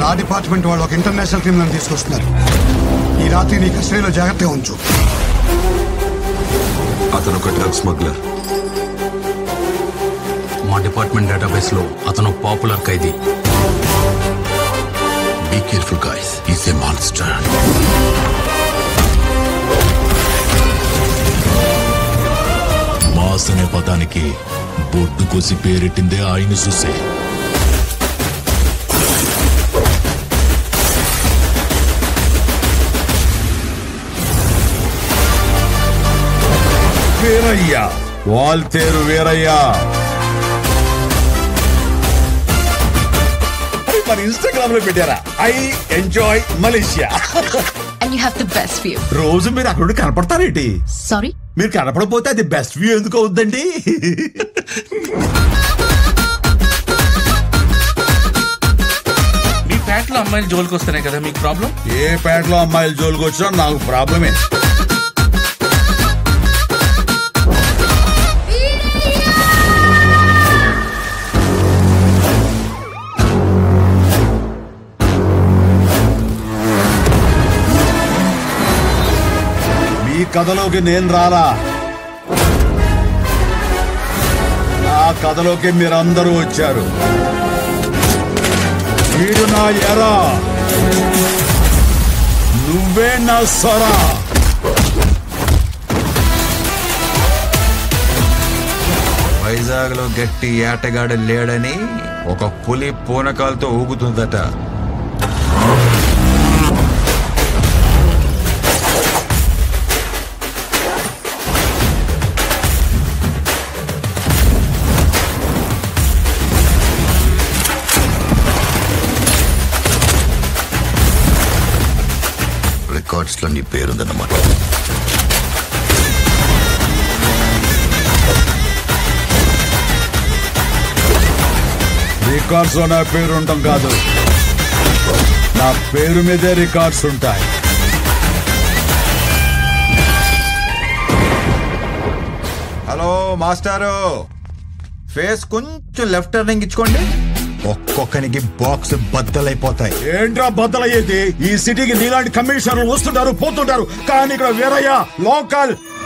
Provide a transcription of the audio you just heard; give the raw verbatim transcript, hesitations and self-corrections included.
రా డిపార్ట్మెంట్ వాళ్ళు ఒక ఇంటర్నేషనల్ క్రిమినల్ తీసుకొస్తున్నారు. ఈ రాత్రి నీ కస్టడీలో జాగ్రత్తగా ఉంచు. అతను ఒక డ్రగ్ స్మగ్లర్. మా డిపార్ట్మెంట్ డేటాబేస్ లో అతను పాపులర్ ఖైదీ. Be careful guys, is a monster. Mass అనే పదానికి బొడ్డు కోసి పేరెట్టిందే ఆయన చూసే. వీరయ్యా, వాల్తేరు వీరయ్యా. మన ఇన్స్టాగ్రామ్ లో పెట్టారా? I enjoy Malaysia. And you have the best view. రోజు మీరు అక్కడ కనపడతారేంటి? Sorry? మీరు కనపడపోతే అది బెస్ట్ వ్యూ ఎందుకు అవుద్దండి? మీ పేటలో అమ్మాయిలు జోలికి వస్తున్నాయి కదా, మీకు ప్రాబ్లం? ఏ పేటలో అమ్మాయిలు జోలికి వచ్చినా నాకు ప్రాబ్లమే. ఈ కథలోకి నేను రాలా, నా కథలోకి మీరందరూ వచ్చారు. వీడు నా ఎరా, నువ్వే నా సొరా. వైజాగ్ లో గట్టి ఏటగాడు లేడని ఒక పులి పూనకాలతో ఊగుతుందట. రికార్డ్స్ లో నీ పేరుందన్నమాట. రికార్డ్స్ లో నా పేరు ఉండటం కాదు, నా పేరు మీదే రికార్డ్స్ ఉంటాయి. హలో మాస్టారు, ఫేస్ కొంచెం లెఫ్ట్ టర్నింగ్ ఇచ్చుకోండి. ఒక్కొక్కనికి బాక్స్ బద్దలైపోతాయి. ఏంట్రా బద్దలయ్యేది? ఈ సిటీకి నీలాంటి కమిషనర్లు వస్తుంటారు పోతుంటారు, కానీ ఇక్కడ వీరయ్య లోకల్